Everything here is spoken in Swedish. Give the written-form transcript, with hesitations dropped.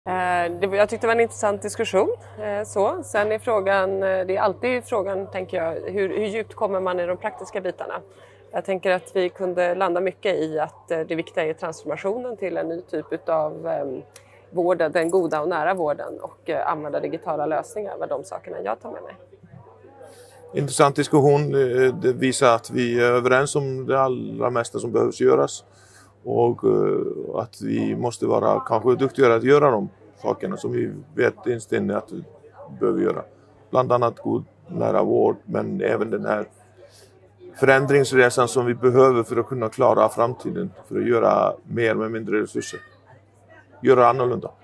Jag tyckte det var en intressant diskussion. Sen är frågan, det är alltid frågan tänker jag, hur djupt kommer man i de praktiska bitarna? Jag tänker att vi kunde landa mycket i att det viktiga är transformationen till en ny typ av vård, den goda och nära vården och använda digitala lösningar var de sakerna jag tar med mig. Intressant diskussion, det visar att vi är överens om det allra mesta som behövs göras och att vi måste vara kanske duktigare att göra de sakerna som vi vet instämmer att vi behöver göra. Bland annat god nära vård men även den här förändringsresan som vi behöver för att kunna klara framtiden, för att göra mer med mindre resurser. Göra annorlunda.